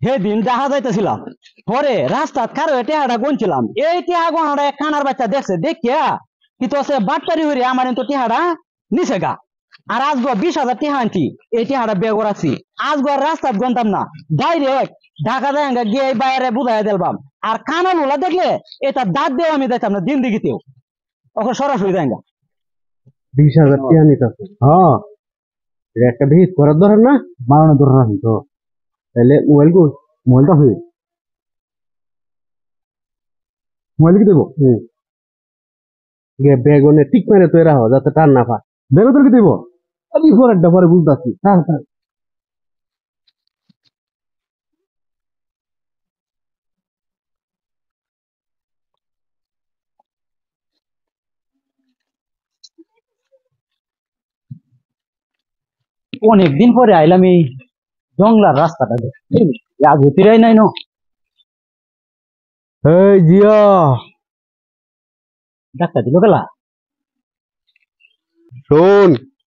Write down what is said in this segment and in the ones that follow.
সেদিন দেখা যাইতেছিলাম পরে রাস্তাত কারো টেহাটা গুনছিলাম এই টেহা গোনাটা কানার বাচ্চা দেখছে দেখিয়া কিন্তু সে বাটপারি হইরে আমার তো টেহাটা নিছে গা আর আজগো 20,000 টেহা আনছি এই টেহাটা বেগর আছি আজগো আর রাস্তাত গন্তাম না ডাইরেক্ট ঢাকা যায় গিয়ে বাইরে বুঝাই দিলাম আর কানা লোলা দেখলে এটা দাঁত দিয়ে আমি দেখতাম না দিন দিঘিতেও ওকে সরাসরি যায় 20,000 টাকা নিতেছে। হ্যাঁ, এটা একটা ভিত করার ধরেন না, বানানোর ধরেন না তো। তাহলে মোবাইলটা হয়ে মোবাইল কি দেবো? বেগুনে টিক মেরে তৈরি হওয়া যাতে টান না পা। বেগো তোর কি দেবো? আমি পরেরটা পরে বুঝতেছি। অনেকদিন পরে আইলাম এই জংলার রাস্তাটা দেখে আজ হতিরাই নাই ন এই জিয়া, ডাক্তার দিল গেলা শোন,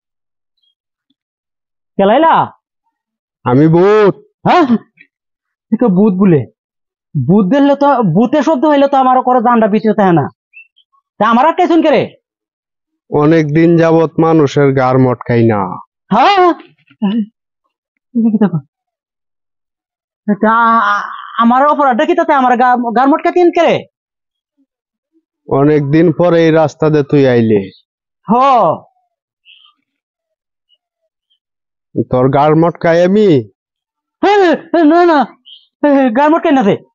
কেলাইলা আমি ভূত। হ্যাঁ তুই তো ভূত বলে ভূত দিলে তো ভূতের শব্দ হইলে তো আমার করে জানটা পিছিয়ে থাকে না তা আমার একটা শুন করে অনেকদিন যাবত মানুষের গার মটকাই না। হ্যাঁ তা আমার অপরাধটা কি তাতে আমার গার মটকা তিন করে অনেকদিন পরে এই রাস্তা দিয়ে তুই আইলে, হ তোর গার মটকাই আমি। না না গার মটকাই না দে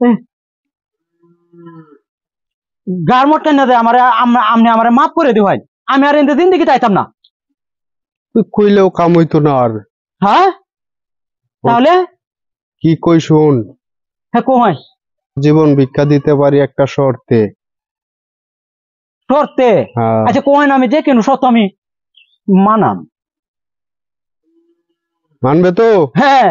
গার মটকাই না দে আমার আপনি আমার মাফ করে দি ভাই আমি আর এতে জিন্দিগি চাইতাম না তুই কইলেও কাম হইতো না আর। হ্যাঁ তাহলে কি কই শুন, হ্যাঁ কোমাই জীবন ভিক্ষা দিতে পারি একটা শর্তে। শর্তে হ্যাঁ, আচ্ছা কোমাই না আমি যে কেন সত্য আমি মানাম মানবে তো? হ্যাঁ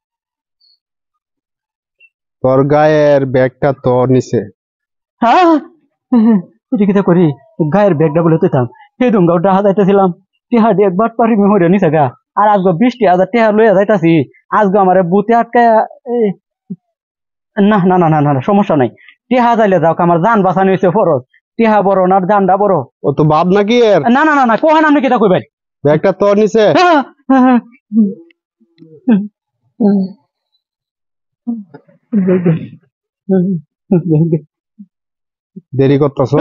তোর গায়ের ব্যাগটা তোর নিচে। হ্যাঁ এটা কিতা করি গায়ের ব্যাগটা বলে তুইতাম সেই দুঙ্গাও ডাহা যাইতেছিলাম টিহা দিয়ে একবার পারি মেহরে নিছে গা আর আজকে 20,000 টিহা লইয়া যাইতাছি আজকে আমার বুতে আটকায় না না না না না সমস্যা নাই টিহা যাইলে যাও আমার জান বাঁচানো হয়েছে ফরজ টিহা বড় না জানটা বড় ও তো বাপ নাকি এর? না না না না কোহেন আপনি কিতা কইবেন ব্যাগটা তোর নিচে। দেরি করতেছ,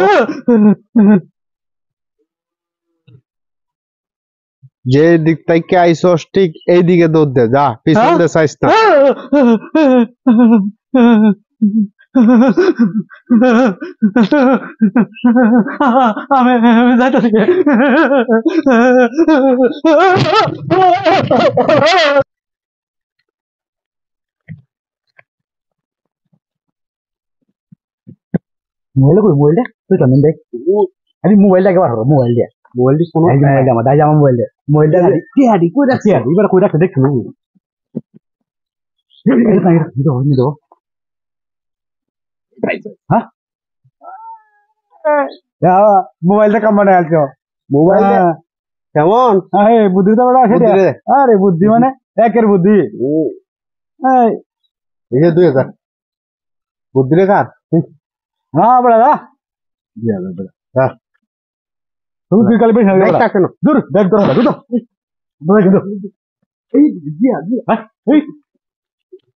যে দিক থেকে আইসস ঠিক এই দিকে দৌড় দে, যা পিছন দে চাইস না। আমি যাইতেছি মোবাইল কই মোবাইল দে তুই কেমন দেখ আমি মোবাইলটা একবার হলো মোবাইল দিয়ে মোবাইল দিয়ে কোনো মোবাইল আমার দাই আমার মোবাইল দে মোবাইলটা কি হাডি কই রাখছি আর এবার কই রাখতে দেখছ না হ্যাঁ মোবাইলটা কাম বানায় আলছো মোবাইল কেমন? হ্যাঁ বুদ্ধি তো বড় আছে আরে বুদ্ধি মানে একের বুদ্ধি এই 2000 বুদ্ধি রে কার? হ্যাঁ বড়া তুমি তুই কাল বেশি দূর দেখ তোর এই